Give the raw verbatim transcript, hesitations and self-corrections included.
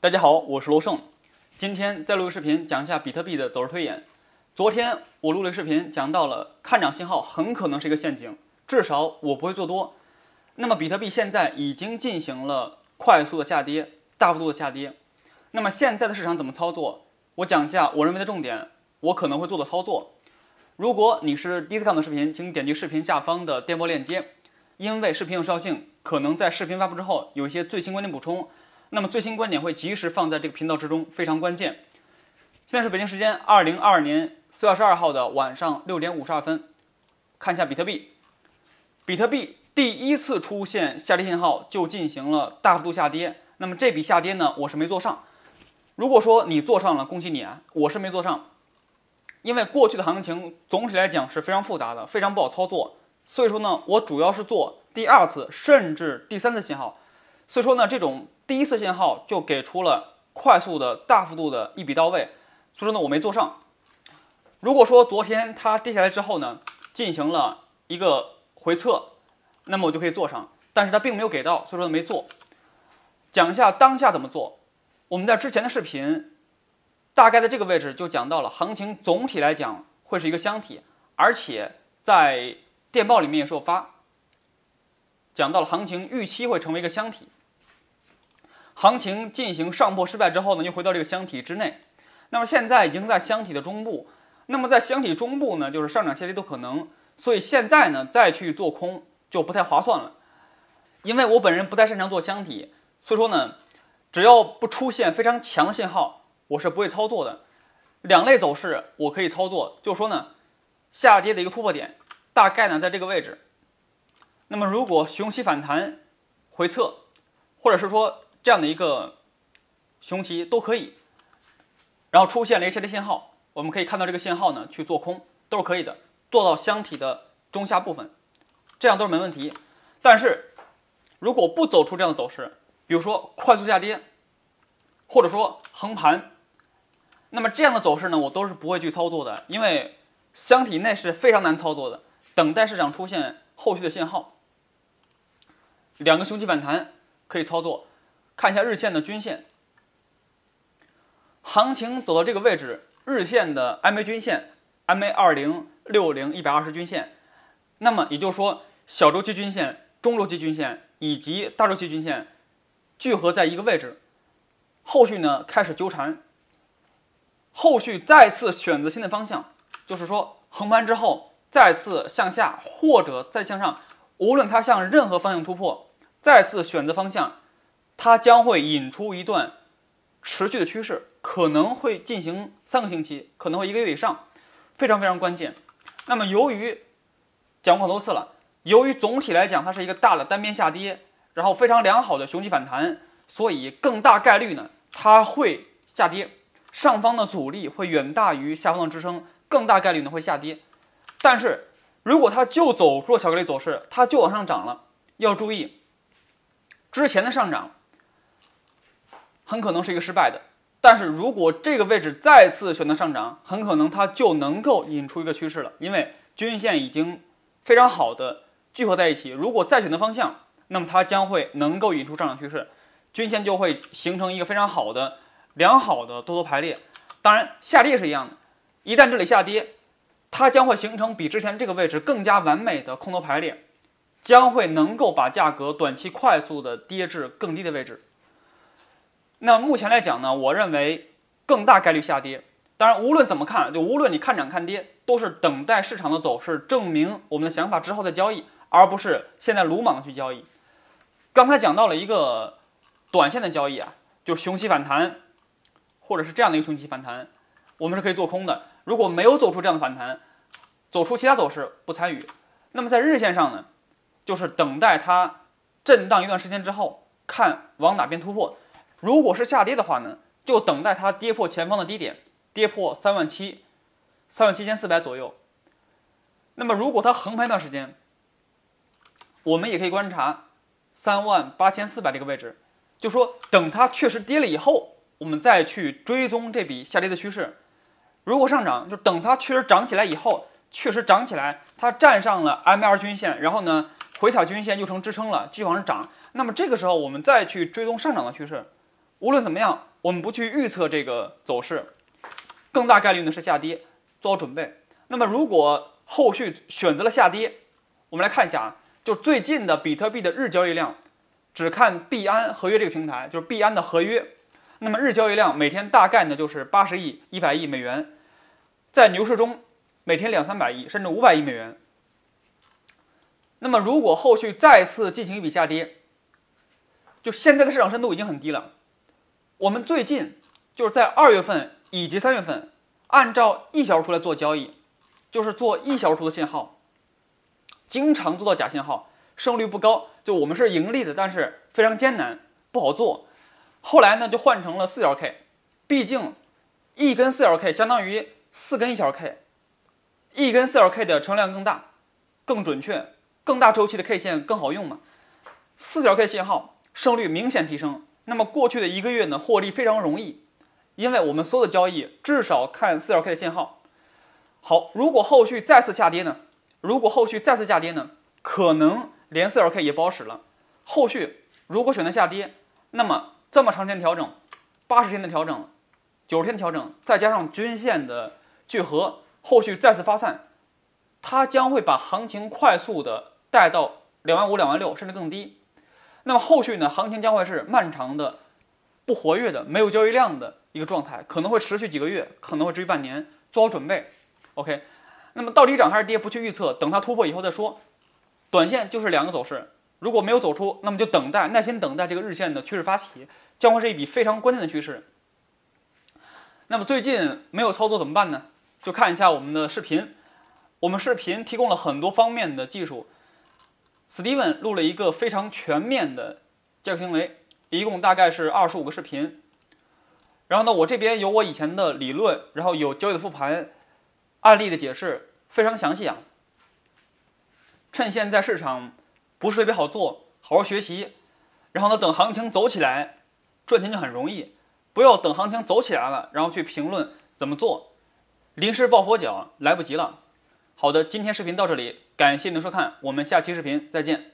大家好，我是罗胜，今天再录个视频讲一下比特币的走势推演。昨天我录了个视频，讲到了看涨信号很可能是一个陷阱，至少我不会做多。那么比特币现在已经进行了快速的下跌，大幅度的下跌。那么现在的市场怎么操作？我讲一下我认为的重点，我可能会做的操作。如果你是第一次看我的视频，请点击视频下方的电波链接，因为视频有时效性，可能在视频发布之后有一些最新观点补充。那么最新观点会及时放在这个频道之中，非常关键。现在是北京时间二零二二年四月二十二号的晚上六点五十二分，看一下比特币。比特币第一次出现下跌信号就进行了大幅度下跌，那么这笔下跌呢，我是没做上。如果说你做上了，恭喜你啊，我是没做上。因为过去的行情总体来讲是非常复杂的，非常不好操作，所以说呢，我主要是做第二次甚至第三次信号。所以说呢，这种第一次信号就给出了快速的大幅度的一笔到位，所以说呢我没做上。如果说昨天它跌下来之后呢，进行了一个回撤，那么我就可以做上，但是它并没有给到，所以说没做。讲一下当下怎么做。我们在之前的视频大概的这个位置就讲到了，行情总体来讲会是一个箱体，而且在电报里面也是有发讲到了行情预期会成为一个箱体。行情进行上破失败之后呢，又回到这个箱体之内。那么现在已经在箱体的中部，那么在箱体中部呢，就是上涨下跌都可能。所以现在呢，再去做空就不太划算了。因为我本人不太擅长做箱体，所以说呢，只要不出现非常强的信号，我是不会操作的。两类走势我可以操作，就是说呢，下跌的一个突破点大概呢在这个位置。那么如果熊期反弹回撤，或者是说这样的一个熊期都可以，然后出现了一个下跌信号，我们可以看到这个信号呢去做空都是可以的，做到箱体的中下部分，这样都是没问题。但是如果不走出这样的走势，比如说快速下跌，或者说横盘，那么这样的走势呢，我都是不会去操作的，因为箱体内是非常难操作的，等待市场出现后续的信号。两个熊期反弹可以操作，看一下日线的均线。行情走到这个位置，日线的 M A 均线 M A 二零六零一百二十均线，那么也就是说小周期均线、中周期均线以及大周期均线聚合在一个位置，后续呢开始纠缠，后续再次选择新的方向，就是说横盘之后再次向下或者再向上，无论它向任何方向突破，再次选择方向，它将会引出一段持续的趋势，可能会进行三个星期，可能会一个月以上，非常非常关键。那么由于讲过很多次了，由于总体来讲它是一个大的单边下跌，然后非常良好的熊级反弹，所以更大概率呢它会下跌，上方的阻力会远大于下方的支撑，更大概率呢会下跌。但是如果它就走出了小概率走势，它就往上涨了，要注意之前的上涨很可能是一个失败的，但是如果这个位置再次选择上涨，很可能它就能够引出一个趋势了，因为均线已经非常好的聚合在一起，如果再选择方向，那么它将会能够引出上涨趋势，均线就会形成一个非常好的良好的多头排列。当然下跌也是一样的，一旦这里下跌，它将会形成比之前这个位置更加完美的空头排列，将会能够把价格短期快速的跌至更低的位置。那目前来讲呢，我认为更大概率下跌。当然无论怎么看，就无论你看涨看跌，都是等待市场的走势证明我们的想法之后再交易，而不是现在鲁莽的去交易。刚才讲到了一个短线的交易啊，就是熊期反弹或者是这样的一个熊期反弹，我们是可以做空的。如果没有走出这样的反弹，走出其他走势不参与。那么在日线上呢，就是等待它震荡一段时间之后，看往哪边突破。如果是下跌的话呢，就等待它跌破前方的低点，跌破三万七、三万七千四百左右。那么如果它横盘一段时间，我们也可以观察三万八千四百这个位置，就说等它确实跌了以后，我们再去追踪这笔下跌的趋势。如果上涨，就等它确实涨起来以后，确实涨起来，它站上了 M A 二均线，然后呢回踩均线又成支撑了，继续往上涨。那么这个时候我们再去追踪上涨的趋势，无论怎么样， 我们不去预测这个走势，更大概率呢是下跌，做好准备。那么如果后续选择了下跌，我们来看一下啊，就最近的比特币的日交易量，只看币安合约这个平台，就是币安的合约，那么日交易量每天大概呢就是八十亿、一百亿美元，在牛市中每天两三百亿甚至五百亿美元。那么如果后续再次进行一笔下跌，就现在的市场深度已经很低了。我们最近就是在二月份以及三月份，按照一小时图来做交易，就是做一小时图的信号，经常做到假信号，胜率不高。就我们是盈利的，但是非常艰难，不好做。后来呢，就换成了四小 K， 毕竟一根四小 K 相当于四根一小 K， 一根四小 K 的成交量更大、更准确、更大周期的 K 线更好用嘛。四小 K 信号胜率明显提升。那么过去的一个月呢，获利非常容易，因为我们所有的交易至少看四小 K 的信号。好，如果后续再次下跌呢？如果后续再次下跌呢？可能连四小 K 也不好使了。后续如果选择下跌，那么这么长时间调整，八十天的调整，九十天调整，再加上均线的聚合，后续再次发散，它将会把行情快速的带到两万五、两万六，甚至更低。那么后续呢，行情将会是漫长的、不活跃的、没有交易量的一个状态，可能会持续几个月，可能会至于半年，做好准备。OK， 那么到底涨还是跌，不去预测，等它突破以后再说。短线就是两个走势，如果没有走出，那么就等待，耐心等待这个日线的趋势发起，将会是一笔非常关键的趋势。那么最近没有操作怎么办呢？就看一下我们的视频，我们视频提供了很多方面的技术。Steven 录了一个非常全面的交易行为，一共大概是二十五个视频。然后呢，我这边有我以前的理论，然后有交易的复盘、案例的解释，非常详细啊。趁现在市场不是特别好做，好好学习，然后呢，等行情走起来，赚钱就很容易。不要等行情走起来了，然后去评论怎么做，临时抱佛脚，来不及了。好的，今天视频到这里，感谢您的收看，我们下期视频再见。